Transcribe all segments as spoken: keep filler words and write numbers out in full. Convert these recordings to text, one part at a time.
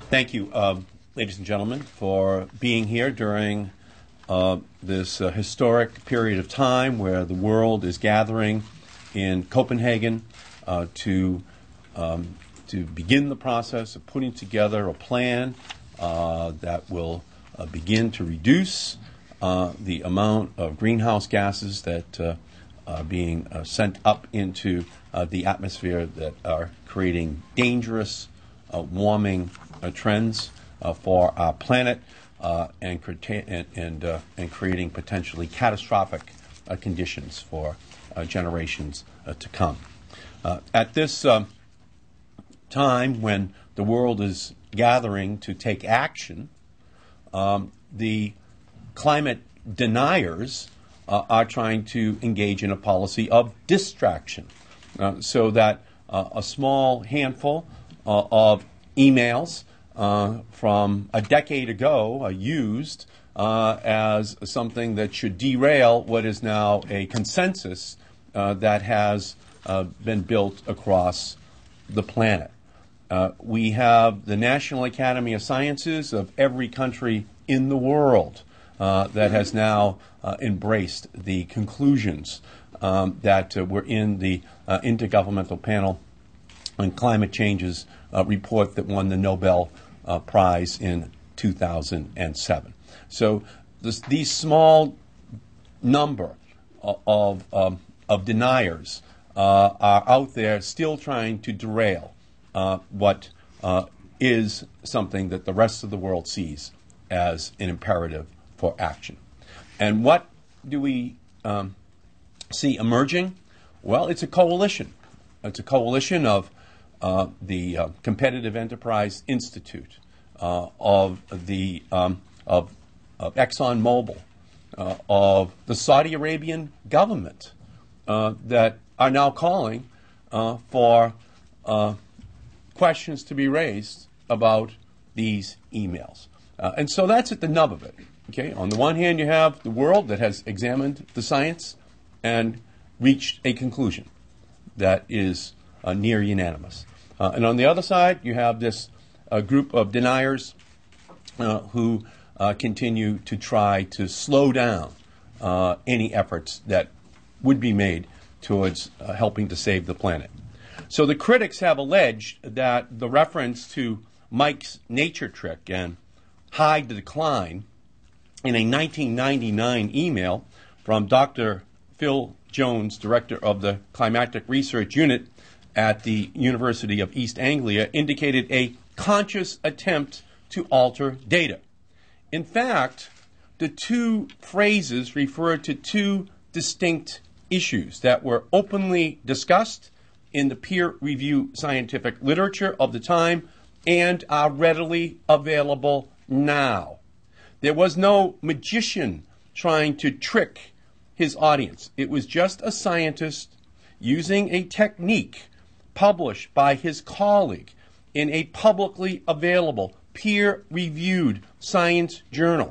Thank you, uh, ladies and gentlemen, for being here during uh, this uh, historic period of time where the world is gathering in Copenhagen uh, to um, to begin the process of putting together a plan uh, that will uh, begin to reduce uh, the amount of greenhouse gases that uh, are being uh, sent up into uh, the atmosphere that are creating dangerous uh, warming uh, trends uh, for our planet uh, and, and, and, uh, and creating potentially catastrophic uh, conditions for uh, generations uh, to come. Uh, at this um, time when the world is gathering to take action, um, the climate deniers uh, are trying to engage in a policy of distraction uh, so that uh, a small handful uh, of emails uh, from a decade ago are used uh, as something that should derail what is now a consensus uh, that has uh, been built across the planet. Uh, we have the National Academy of Sciences of every country in the world uh, that has now uh, embraced the conclusions um, that uh, were in the uh, Intergovernmental Panel on Climate Change's uh, report that won the Nobel uh, Prize in two thousand seven. So this, these small number of, of, um, of deniers uh, are out there still trying to derail Uh, what uh, is something that the rest of the world sees as an imperative for action. And what do we um, see emerging? Well, it's a coalition. It's a coalition of uh, the uh, Competitive Enterprise Institute, uh, of the um, of, of ExxonMobil, uh, of the Saudi Arabian government uh, that are now calling uh, for uh, questions to be raised about these emails. Uh, and so that's at the nub of it. Okay? On the one hand, you have the world that has examined the science and reached a conclusion that is uh, near unanimous. Uh, and on the other side, you have this uh, group of deniers uh, who uh, continue to try to slow down uh, any efforts that would be made towards uh, helping to save the planet. So the critics have alleged that the reference to Mike's nature trick and hide the decline in a nineteen ninety-nine email from Doctor Phil Jones, director of the Climatic Research Unit at the University of East Anglia, indicated a conscious attempt to alter data. In fact, the two phrases refer to two distinct issues that were openly discussed in the peer-reviewed scientific literature of the time and are readily available now. There was no magician trying to trick his audience. It was just a scientist using a technique published by his colleague in a publicly available, peer-reviewed science journal.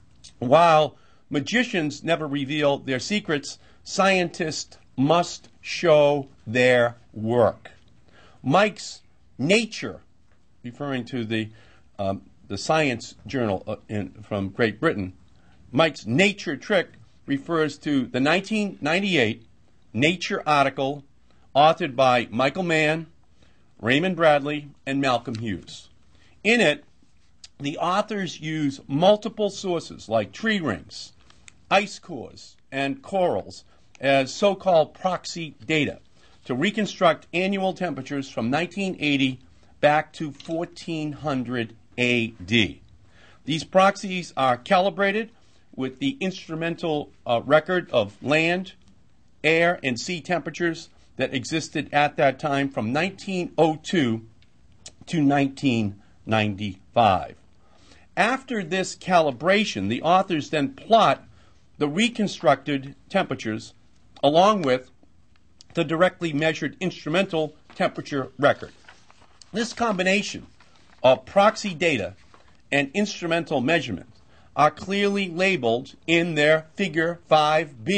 While magicians never reveal their secrets, scientists must show their work. Mike's Nature, referring to the um, the science journal uh, in, from Great Britain, Mike's Nature trick refers to the nineteen ninety-eight Nature article authored by Michael Mann, Raymond Bradley, and Malcolm Hughes. In it, the authors use multiple sources like tree rings, ice cores, and corals as so-called proxy data to reconstruct annual temperatures from nineteen eighty back to fourteen hundred A D. These proxies are calibrated with the instrumental uh, record of land, air, and sea temperatures that existed at that time from nineteen oh two to nineteen ninety-five. After this calibration, the authors then plot the reconstructed temperatures along with the directly measured instrumental temperature record. This combination of proxy data and instrumental measurement are clearly labeled in their Figure five B.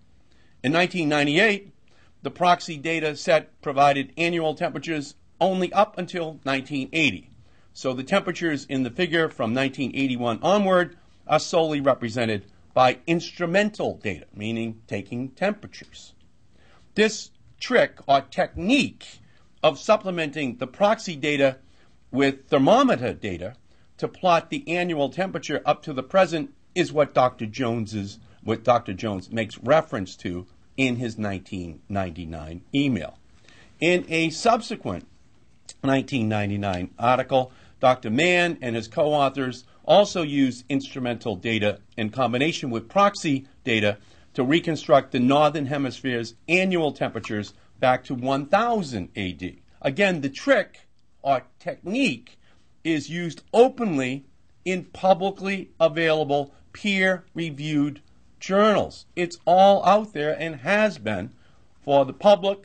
In nineteen ninety-eight, the proxy data set provided annual temperatures only up until nineteen eighty. So the temperatures in the figure from nineteen eighty-one onward are solely represented by instrumental data, meaning taking temperatures. This trick or technique of supplementing the proxy data with thermometer data to plot the annual temperature up to the present is what Doctor Jones's, what Doctor Jones makes reference to in his nineteen ninety-nine email. In a subsequent nineteen ninety-nine article, Doctor Mann and his co-authors also used instrumental data in combination with proxy data to reconstruct the Northern Hemisphere's annual temperatures back to one thousand A D. Again, the trick or technique is used openly in publicly available peer-reviewed journals. It's all out there and has been for the public,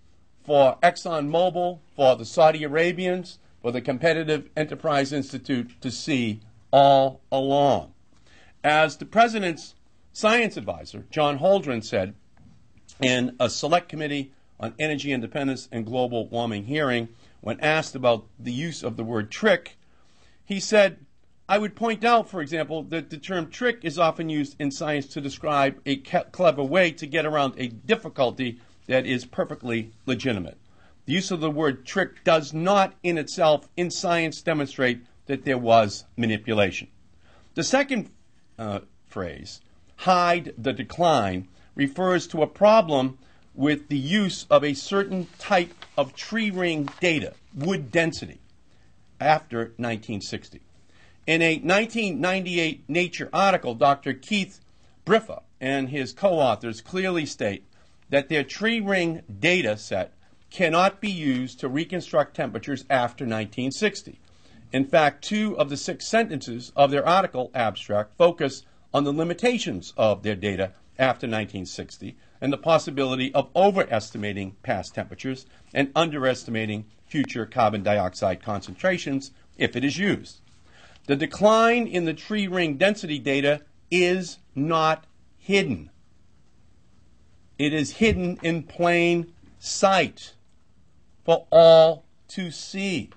for ExxonMobil, for the Saudi Arabians, for the Competitive Enterprise Institute to see all along. As the President's science advisor, John Holdren, said in a Select Committee on Energy Independence and Global Warming hearing, when asked about the use of the word trick, he said, I would point out, for example, that the term trick is often used in science to describe a clever way to get around a difficulty that is perfectly legitimate. The use of the word trick does not in itself in science demonstrate that there was manipulation. The second uh, phrase, hide the decline, refers to a problem with the use of a certain type of tree ring data, wood density, after nineteen sixty. In a nineteen ninety-eight Nature article, Doctor Keith Briffa and his co-authors clearly state that their tree ring data set cannot be used to reconstruct temperatures after nineteen sixty. In fact, two of the six sentences of their article abstract focus on the limitations of their data after nineteen sixty and the possibility of overestimating past temperatures and underestimating future carbon dioxide concentrations if it is used. The decline in the tree ring density data is not hidden. It is hidden in plain sight for all to see.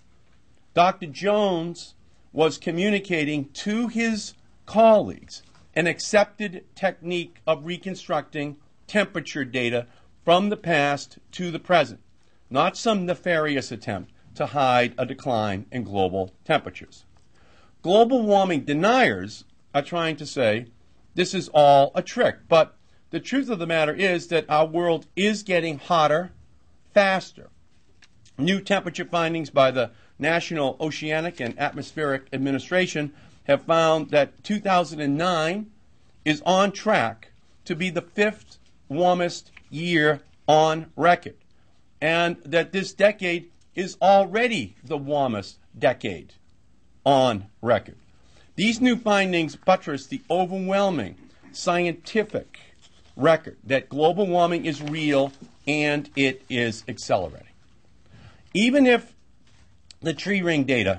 Doctor Jones was communicating to his colleagues an accepted technique of reconstructing temperature data from the past to the present, not some nefarious attempt to hide a decline in global temperatures. Global warming deniers are trying to say this is all a trick, but the truth of the matter is that our world is getting hotter faster. New temperature findings by the National Oceanic and Atmospheric Administration have found that two thousand nine is on track to be the fifth warmest year on record, and that this decade is already the warmest decade on record. These new findings buttress the overwhelming scientific record that global warming is real and it is accelerating. Even if the tree ring data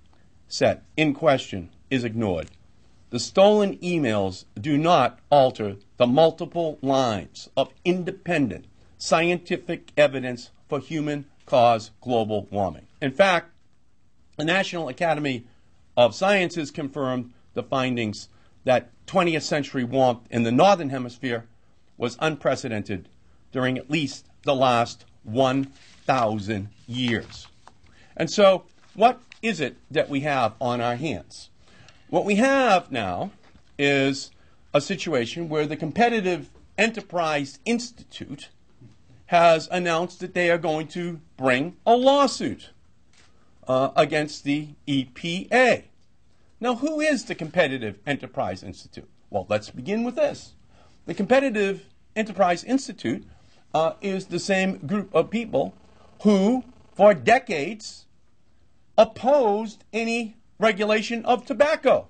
set in question is ignored, the stolen emails do not alter the multiple lines of independent scientific evidence for human-caused global warming. In fact, the National Academy of Sciences confirmed the findings that twentieth century warmth in the Northern Hemisphere was unprecedented during at least the last one thousand years. And so, what is it that we have on our hands? What we have now is a situation where the Competitive Enterprise Institute has announced that they are going to bring a lawsuit uh, against the E P A. Now, who is the Competitive Enterprise Institute? Well, let's begin with this. The Competitive Enterprise Institute uh, is the same group of people who, for decades, opposed any regulation of tobacco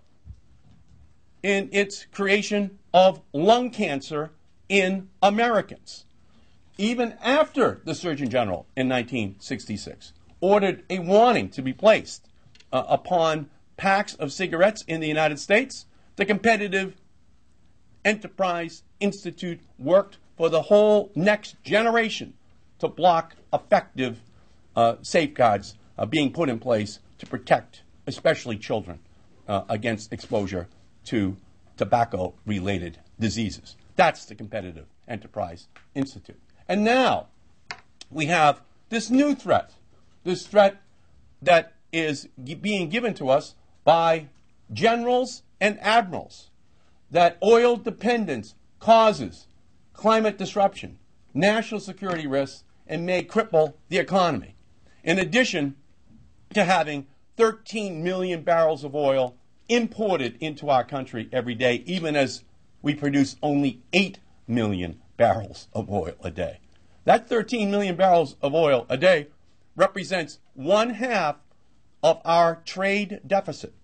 in its creation of lung cancer in Americans. Even after the Surgeon General in nineteen sixty-six ordered a warning to be placed uh, upon packs of cigarettes in the United States, the Competitive Enterprise Institute worked for the whole next generation to block effective uh, safeguards uh, being put in place to protect, especially children, uh, against exposure to tobacco-related diseases. That's the Competitive Enterprise Institute. And now we have this new threat, this threat that is g- being given to us by generals and admirals, that oil dependence causes climate disruption, national security risks, and may cripple the economy. In addition to having thirteen million barrels of oil imported into our country every day, even as we produce only eight million barrels of oil a day. That thirteen million barrels of oil a day represents one half of our trade deficit.